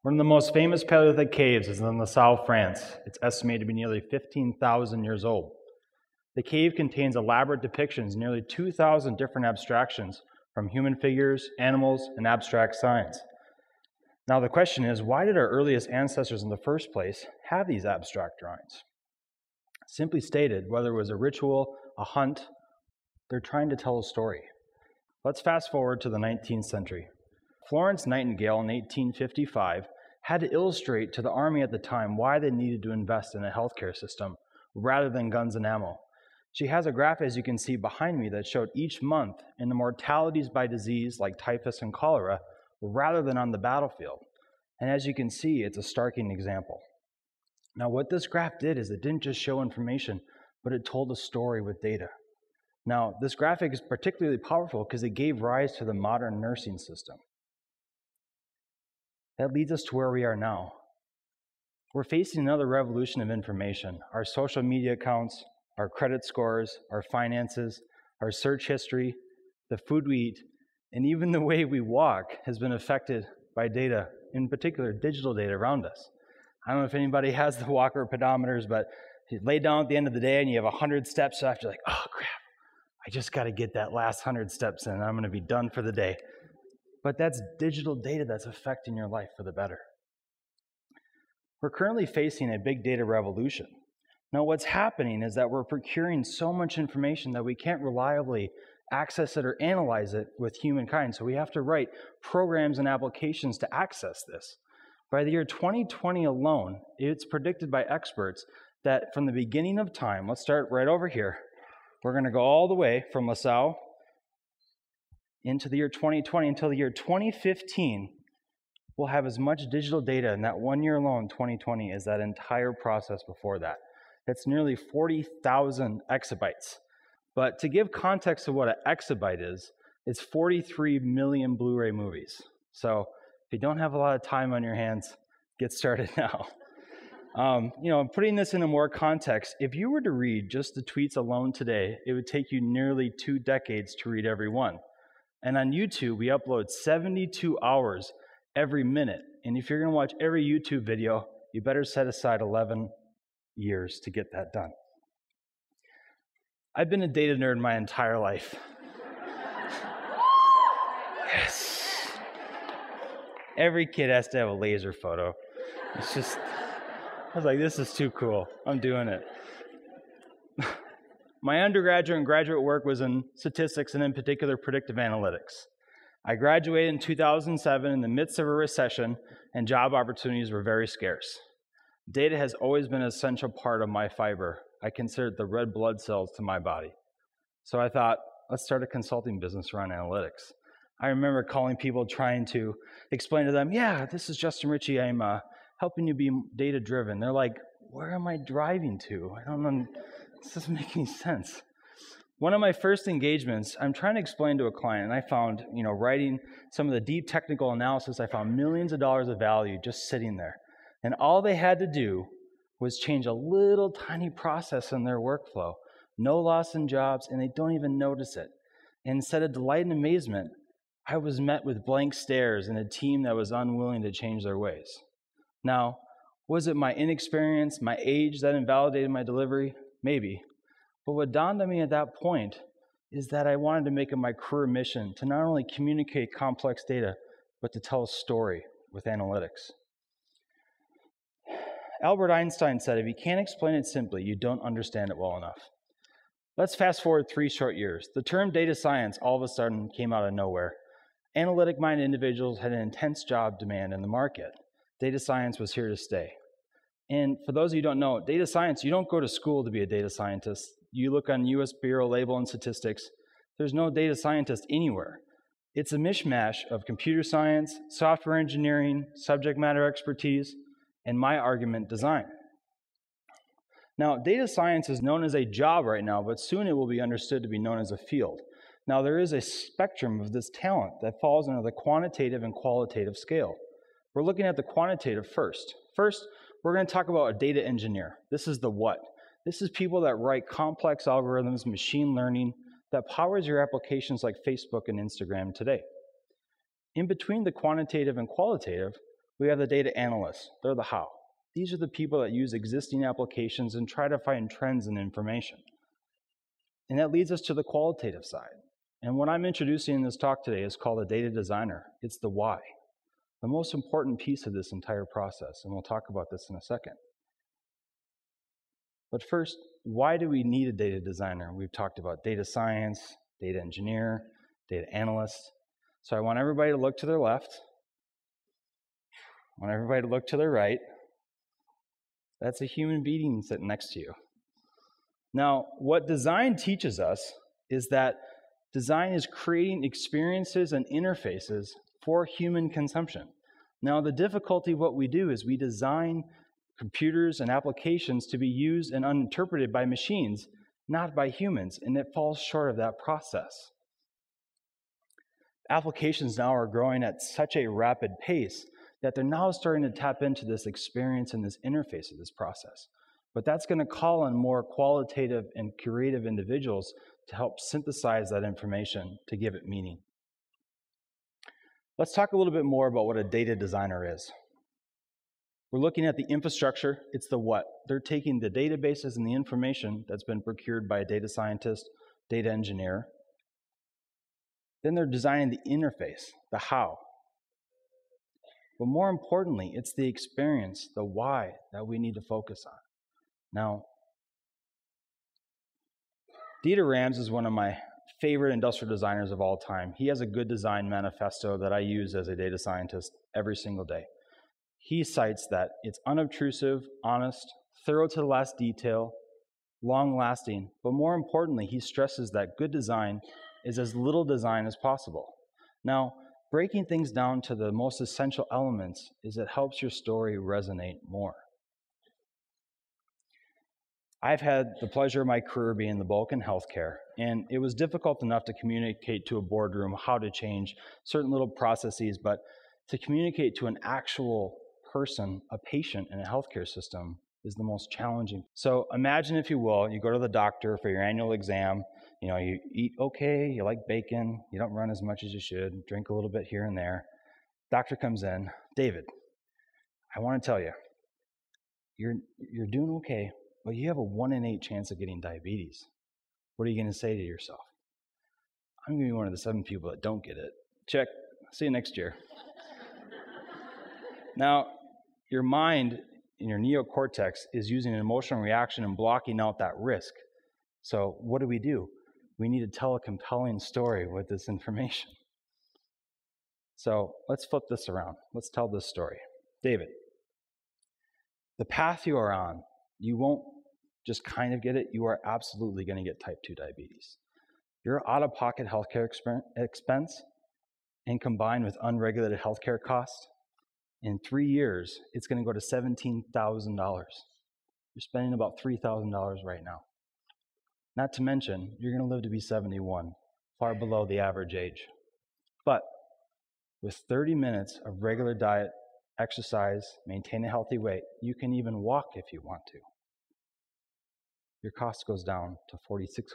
One of the most famous Paleolithic caves is in LaSalle, France. It's estimated to be nearly 15,000 years old. The cave contains elaborate depictions, nearly 2,000 different abstractions from human figures, animals, and abstract science. Now the question is, why did our earliest ancestors in the first place have these abstract drawings? Simply stated, whether it was a ritual, a hunt, they're trying to tell a story. Let's fast forward to the 19th century. Florence Nightingale in 1855 had to illustrate to the army at the time why they needed to invest in a healthcare system rather than guns and ammo. She has a graph, as you can see behind me, that showed each month in the mortalities by disease like typhus and cholera rather than on the battlefield. And as you can see, it's a starking example. Now, what this graph did is it didn't just show information, but it told a story with data. Now, this graphic is particularly powerful because it gave rise to the modern nursing system. That leads us to where we are now. We're facing another revolution of information. Our social media accounts, our credit scores, our finances, our search history, the food we eat, and even the way we walk has been affected by data, in particular digital data around us. I don't know if anybody has the walker pedometers, but you lay down at the end of the day and you have 100 steps left, you're like, oh crap, I just got to get that last 100 steps in, I'm going to be done for the day. But that's digital data that's affecting your life for the better. We're currently facing a big data revolution. Now, what's happening is that we're procuring so much information that we can't reliably access it or analyze it with humankind. So we have to write programs and applications to access this. By the year 2020 alone, it's predicted by experts that from the beginning of time, let's start right over here, we're going to go all the way from LaSalle into the year 2020 until the year 2015, we'll have as much digital data in that 1 year alone, 2020, as that entire process before that. That's nearly 40,000 exabytes. But to give context to what an exabyte is, it's 43 million Blu-ray movies. So if you don't have a lot of time on your hands, get started now. Putting this into more context, if you were to read just the tweets alone today, it would take you nearly 2 decades to read every one. And on YouTube, we upload 72 hours every minute. And if you're going to watch every YouTube video, you better set aside 11 years to get that done. I've been a data nerd my entire life. Yes. Every kid has to have a laser photo. It's just, I was like, this is too cool. I'm doing it. My undergraduate and graduate work was in statistics and in particular predictive analytics. I graduated in 2007 in the midst of a recession and job opportunities were very scarce. Data has always been an essential part of my fiber. I consider it the red blood cells to my body. So I thought, let's start a consulting business around analytics. I remember calling people trying to explain to them, yeah, this is Justin Richie, I'm helping you be data-driven. They're like, where am I driving to? I don't know. This doesn't make any sense. One of my first engagements, I'm trying to explain to a client, and I found, writing some of the deep technical analysis, I found millions of dollars of value just sitting there. And all they had to do was change a little tiny process in their workflow. No loss in jobs, and they don't even notice it. And instead of delight and amazement, I was met with blank stares and a team that was unwilling to change their ways. Now, was it my inexperience, my age that invalidated my delivery? Maybe. But what dawned on me at that point is that I wanted to make it my career mission to not only communicate complex data, but to tell a story with analytics. Albert Einstein said, if you can't explain it simply, you don't understand it well enough. Let's fast forward 3 short years. The term data science all of a sudden came out of nowhere. Analytic-minded individuals had an intense job demand in the market. Data science was here to stay. And for those of you who don't know, data science, you don't go to school to be a data scientist. You look on US Bureau Label and Statistics, there's no data scientist anywhere. It's a mishmash of computer science, software engineering, subject matter expertise, and my argument, design. Now, data science is known as a job right now, but soon it will be understood to be known as a field. Now, there is a spectrum of this talent that falls under the quantitative and qualitative scale. We're looking at the quantitative first. First, we're going to talk about a data engineer. This is the what. This is people that write complex algorithms, machine learning, that powers your applications like Facebook and Instagram today. In between the quantitative and qualitative, We have the data analysts. They're the how. These are the people that use existing applications and try to find trends in information. And that leads us to the qualitative side. And what I'm introducing in this talk today is called a data designer. It's the why, the most important piece of this entire process, and we'll talk about this in a second. But first, why do we need a data designer? We've talked about data science, data engineer, data analyst. So I want everybody to look to their left. I want everybody to look to their right. That's a human being sitting next to you. Now, what design teaches us is that design is creating experiences and interfaces for human consumption. Now, the difficulty of what we do is we design computers and applications to be used and interpreted by machines, not by humans, and it falls short of that process. Applications now are growing at such a rapid pace that they're now starting to tap into this experience and this interface of this process. But that's going to call on more qualitative and creative individuals to help synthesize that information to give it meaning. Let's talk a little bit more about what a data designer is. We're looking at the infrastructure. It's the what. They're taking the databases and the information that's been procured by a data scientist, data engineer. Then they're designing the interface, the how. But more importantly, it's the experience, the why, that we need to focus on. Now, Dieter Rams is one of my favorite industrial designers of all time. He has a good design manifesto that I use as a data scientist every single day. He cites that it's unobtrusive, honest, thorough to the last detail, long-lasting, but more importantly, he stresses that good design is as little design as possible. Now, breaking things down to the most essential elements is it helps your story resonate more. I've had the pleasure of my career being the bulk in healthcare, and it was difficult enough to communicate to a boardroom how to change certain little processes, but to communicate to an actual person, a patient in a healthcare system, is the most challenging. So imagine, if you will, you go to the doctor for your annual exam, you eat okay, you like bacon, you don't run as much as you should, drink a little bit here and there. Doctor comes in, David, I want to tell you, you're doing okay, but you have a 1 in 8 chance of getting diabetes. What are you going to say to yourself? I'm going to be one of the 7 people that don't get it. Check. See you next year. Now, your mind in your neocortex is using an emotional reaction and blocking out that risk. So what do? We need to tell a compelling story with this information. So let's flip this around. Let's tell this story. David, the path you are on, you won't just kind of get it, you are absolutely going to get type 2 diabetes. Your out-of-pocket healthcare expense, and combined with unregulated healthcare costs, in 3 years, it's going to go to $17,000. You're spending about $3,000 right now. Not to mention, you're going to live to be 71, far below the average age. But with 30 minutes of regular diet, exercise, maintain a healthy weight, you can even walk if you want to. Your cost goes down to $4,600.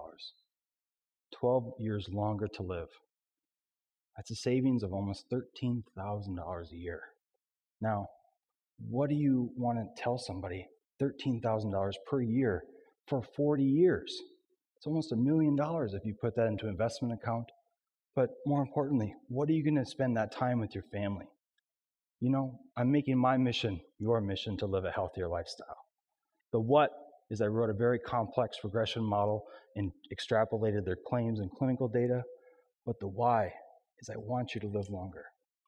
12 years longer to live. That's a savings of almost $13,000 a year. Now, what do you want to tell somebody? $13,000 per year for 40 years. It's almost $1 million if you put that into an investment account. But more importantly, what are you going to spend that time with your family? I'm making my mission your mission to live a healthier lifestyle. The what is I wrote a very complex regression model and extrapolated their claims and clinical data. But the why is I want you to live longer.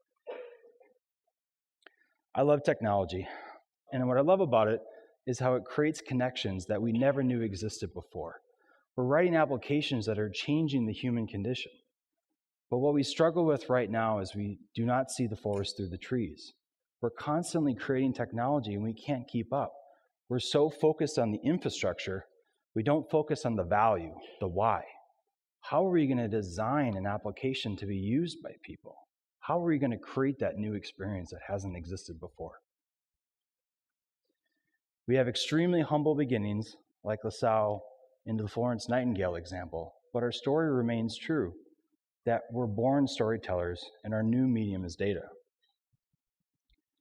I love technology. And what I love about it is how it creates connections that we never knew existed before. We're writing applications that are changing the human condition. But what we struggle with right now is we do not see the forest through the trees. We're constantly creating technology and we can't keep up. We're so focused on the infrastructure, we don't focus on the value, the why. How are we going to design an application to be used by people? How are we going to create that new experience that hasn't existed before? We have extremely humble beginnings, like LaSalle into the Florence Nightingale example, but our story remains true, that we're born storytellers and our new medium is data.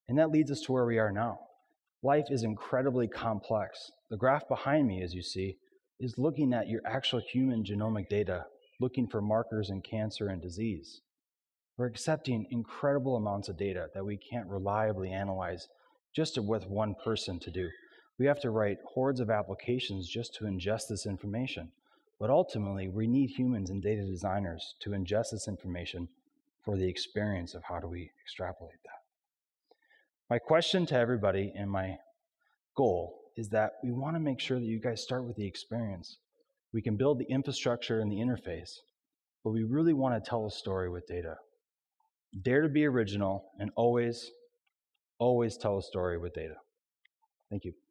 And that leads us to where we are now. Life is incredibly complex. The graph behind me, as you see, is looking at your actual human genomic data, looking for markers in cancer and disease. We're accepting incredible amounts of data that we can't reliably analyze just with one person to do. We have to write hordes of applications just to ingest this information. But ultimately, we need humans and data designers to ingest this information for the experience of how do we extrapolate that. My question to everybody and my goal is that we want to make sure that you guys start with the experience. We can build the infrastructure and the interface, but we really want to tell a story with data. Dare to be original and always tell a story with data. Thank you.